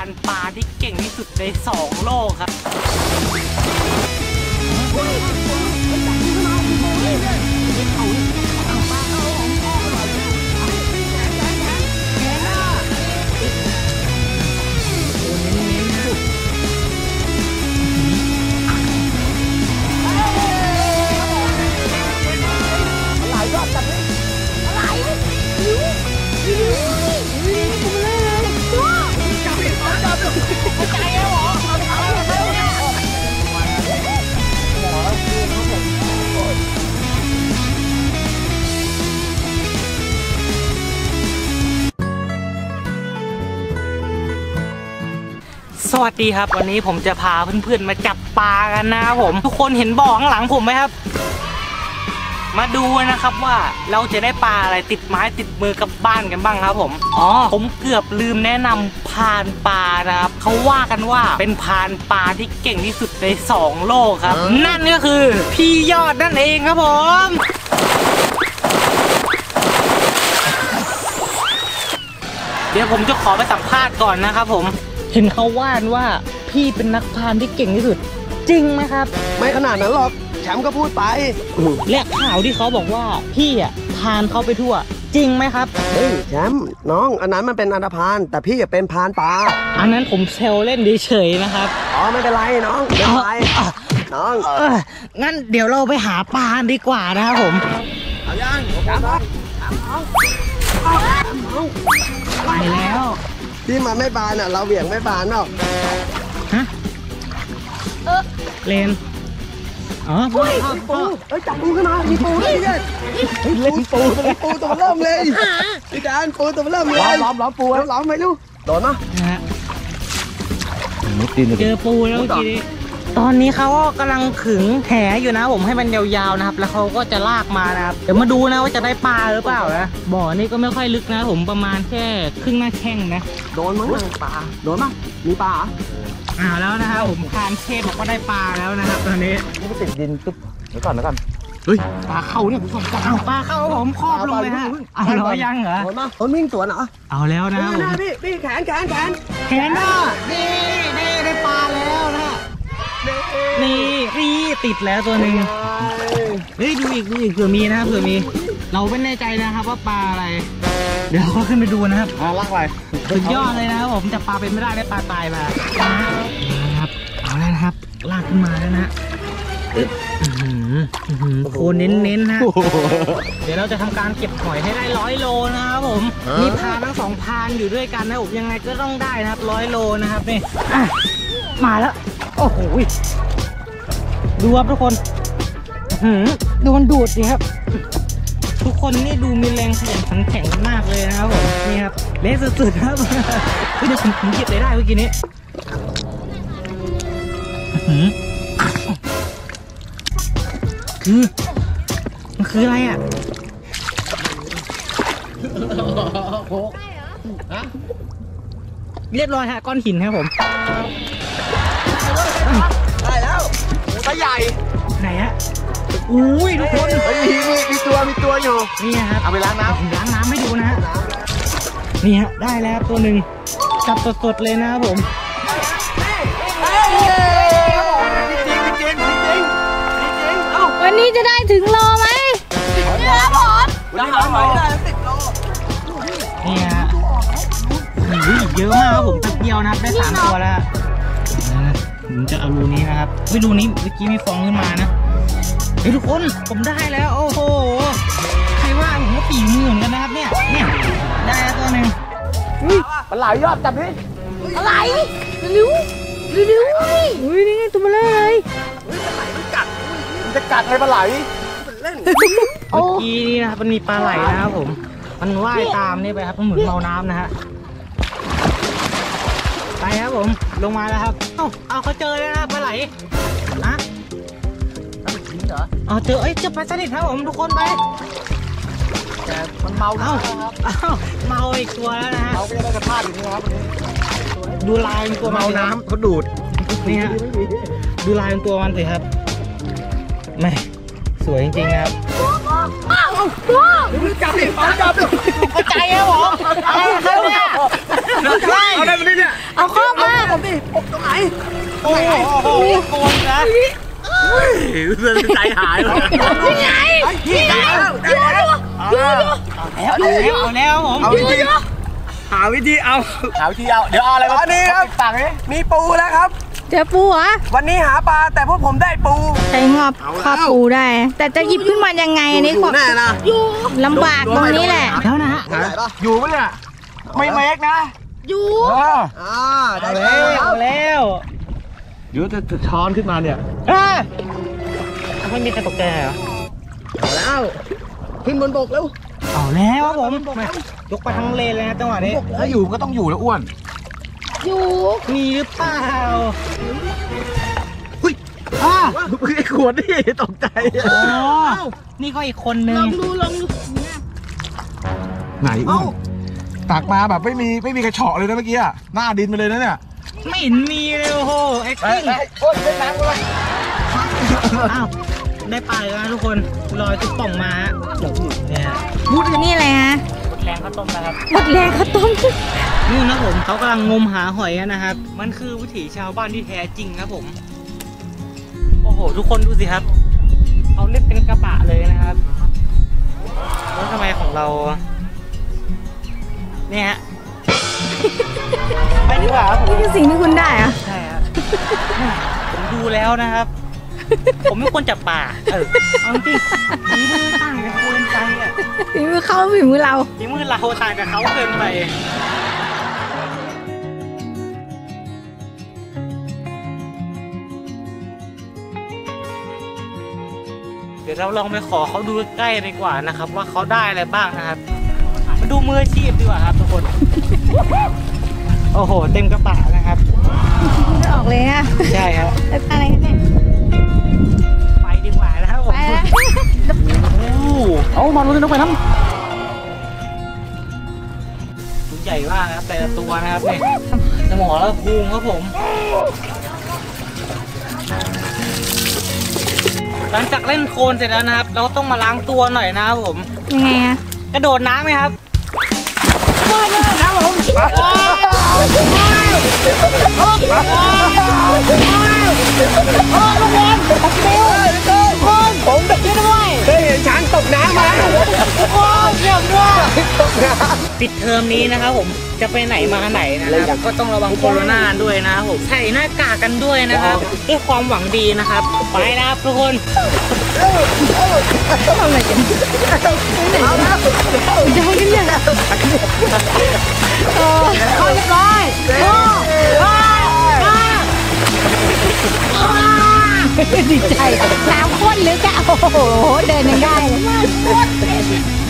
านปลาที่เก่งที่สุดใน2 โลกครับสวัสดีครับวันนี้ผมจะพาเพื่อนๆมาจับปลากันนะครับผมทุกคนเห็นบ่อข้างหลังผมไหมครับมาดูนะครับว่าเราจะได้ปลาอะไรติดไม้ติดมือกลับบ้านกันบ้างครับผมเกือบลืมแนะนำพานปลานะครับเขาว่ากันว่าเป็นพานปลาที่เก่งที่สุดใน2 โลกครับนั่นก็คือพี่ยอดนั่นเองครับผมเดี๋ยวผมจะขอไปสัมภาษณ์ก่อนนะครับผมเห็นเขาว่าพี่เป็นนักพานที่เก่งที่สุดจริงไหมครับไม่ขนาดนั้นหรอกแชมป์ก็พูดไปและข่าวที่เขาบอกว่าพี่พานเขาไปทั่วจริงไหมครับเฮ้ยแชมป์น้องอันนั้นมันเป็นอันธพาลแต่พี่เป็นพานปลาอันนั้นผมเซลเล่นเฉยๆนะครับอ๋อไม่เป็นไรน้องไม่เป็นไรน้องงั้นเดี๋ยวเราไปหาปลาดีกว่านะครับผมเอายังไปแล้วที่มันไม่บานอ่ะเราเหวี่ยงไม่บานหรอกฮะเลนอ๋อปูจับปูขึ้นมามีปูด้วยเนี่ยเล่นปูตัวเริ่มเลยพี่การปูตัวเริ่มเลยล้อมปูล้อมไหมลูกโดนนะเจอปูแล้วทีนี้ตอนนี้เขาก็กำลังขึงแหอยู่นะผมให้มันยาวๆนะครับแล้วเขาก็จะลากมานะครับเดี๋ยวมาดูนะว่าจะได้ปลาหรือเปล่านะบ่อนี่ก็ไม่ค่อยลึกนะผมประมาณแค่ครึ่งหน้าแข้งนะโดนมั้งปลาโดนมั้งมีปลาแล้วนะครับผมคานเทพบอกว่าได้ปลาแล้วนะครับตอนนี้มันติดดินตุ๊บเดี๋ยวก่อนเฮ้ยปลาเข้าเนี่ยผมส่งปลาเข้าผมครอบลงเลยฮะเอาเหรอยังเหรอโดนมั้งคนวิ่งสวนเหรอเอาแล้วนะพี่แขนนะนี่ได้ปลาแล้วนะนี่ติดแล้วตัวหนึ่งเฮ้ยดูอีกเผื่อมีนะเผื่อมีเราไม่แน่ใจนะครับว่าปลาอะไรเดี๋ยวก็ขึ้นไปดูนะครับลากไปสุดยอดเลยนะครับผมจะปลาเป็นไม่ได้ปลาตายมานะครับเอาแล้วนะครับลากขึ้นมาแล้วนะโคเน้นๆนะเดี๋ยวเราจะทำการเก็บหอยให้ได้100 โลนะครับผมมีพานทั้ง2 พานอยู่ด้วยกันนะผมยังไงก็ต้องได้นะครับ100 โลนะครับนี่มาแล้วโอ้โหดูครับทุกคนโดนดูดสิครับทุกคนนี่ดูมีแรงขยันขันแข็งมากเลยนะครับผมนี่ครับเละสุดๆครับเดี๋ยวผมเก็บได้เมื่อกี้นี้มันคืออะไรอ่ะเรียบร้อยฮะก้อนหินครับผมได้แล้วตัวใหญ่ไหนฮะอุ้ยทุกคนมีตัวอยู่นี่ครับเอาไปล้างน้ำให้ดูนะฮะนี่ฮะได้แล้วตัวหนึ่งจับสดๆเลยนะครับผมจริงวันนี้จะได้ถึงโลไหมเยอะผมได้10 โลนี่ฮะเยอะมากครับผมแป๊บเดียวนะครับได้3 ตัวแล้วผมจะเอารูนี้นะครับรูนี้เมื่อกี้มีฟองขึ้นมานะเฮ้ยทุกคนผมได้แล้วโอ้โหใครว่าผมก็ฝีมือเหมือนกันนะครับเนี่ยได้แล้วตัวหนึ่งปลาไหลยอดจับดิอะไรเร็วอุ้ยนี่ไงตัวมาเลยปลาไหลมันกัดมันจะกัดอะไรปลาไหลเล่นเมื่อกี้นี่นะครับมันมีปลาไหลนะครับผมมันว่ายตามนี่ไปครับมันเหมือนเมาน้ำนะฮะไปครับผมลงมาแล้วครับเอาเขาเจอแล้วนะปลาไหลนะเจอเจอปลาสลิดครับผมทุกคนไปแต่มันเมาแล้วครับเมาอีกตัวแล้วนะฮะเราก็จะได้กระพาดอยู่นะครับดูลายตัวเมาน้ำเขาดูดนี่ฮะดูลายตัวมันสิครับไม่สวยจริงๆครับจับดิใจครับผมอะไรครับเนี่ยเอาได้มาดิเนี่ยเอาครอบมาผมดิปกตรงไหนโอ้โหโกนนะเรื่องใจหายเลยนี่ไงนี่ไงเอาแล้วผมเอาวิธีหาวิธีเอาเดี๋ยวเอาอะไรมาอันนี้ครับฝั่งนี้มีปูแล้วครับเจอปูเหรอวันนี้หาปลาแต่พวกผมได้ปูใช้งอบครอบปูได้ แต่จะหยิบขึ้นมายังไงอันนี้แน่นะลำบากตรงนี้แหละแล้วนะฮะอยู่ปะเนี่ยไม่เมกนะอยู่ได้เอาแล้วเดี๋ยวจะช้อนขึ้นมาเนี่ยไม่มีใครตกใจเหรอเอาแล้วขึ้นบนบกแล้วเอาแล้วครับผมยกไปทั้งเลนเลยนะจังหวะนี้ถ้าอยู่ก็ต้องอยู่แล้วอ้วนอยู่มีหรือเปล่าไอ้ขวดนี่ตกใจอ๋อนี่ก็อีกคนนึงลองดูเนี่ยไหนอ้วนตักมาแบบไม่มีกระเฉาะเลยนะเมื่อกี้อะหน้าดินไปเลยนะเนี่ยไม่เห็นมีเลยโอ้โหแอคติ้งอ้วนเล่นน้ำกันเลยอ้าวได้ปลาแล้วนะทุกคนลอยตุ๊กป่องมาฮะเนี่ยคือนี่อะไรฮะหมดแรงข้าวต้มนะครับหมดแรงข้าวต้มนี่นะผมเขากำลังงมหาหอยกันนะครับ มันคือวิถีชาวบ้านที่แท้จริงครับผม โอ้โห ทุกคนดูสิครับเขาเล่นเป็นกระบะเลยนะครับแล้วทำไมของเราเนี่ยฮะไปดีกว่าครับผมนี่คือสิ่งที่คุณได้อะใช่ครับผมดูแล้วนะครับ ผมไม่ควรจับป่าเอาจริงฝีมือต่างกันเกินไปอ่ะฝีมือเขาฝีมือเราฝีมือเราต่างกับเขาเกินไป เดี๋ยวเราลองไปขอเขาดูใกล้ๆดีกว่านะครับ ว่าเขาได้อะไรบ้างนะครับมาดูมืออาชีพดีกว่าครับทุกคน โอ้โห เต็มกระบะนะครับไม่ออกเลยอะใช่ครับอะไรกันเนี่ยไปดีกว่านะครับผมไปแล้วเอามาลุ้นต้องไปน้ำตัวใหญ่มากนะครับแต่ละตัวนะครับเนี่ยสมอและพุงครับผม หลังจากเล่นโคลนเสร็จแล้วนะครับ เราต้องมาล้างตัวหน่อยนะครับผมยังไงอะกระโดดน้ำไหมครับเคยเห็นช้างตกน้ำไหมปิดเทอมนี้นะครับผมจะไปไหนมาไหนนะครับก็ต้องระวังโควิดด้วยนะครับผมใส่หน้ากากกันด้วยนะครับด้วยความหวังดีนะครับไปนะครับทุกคนทำอะไรกันจะให้กันยังอะเข้าเรียบร้อยดีใจน้ำข้นลึกอะโอ้โหเดินยังได้เลย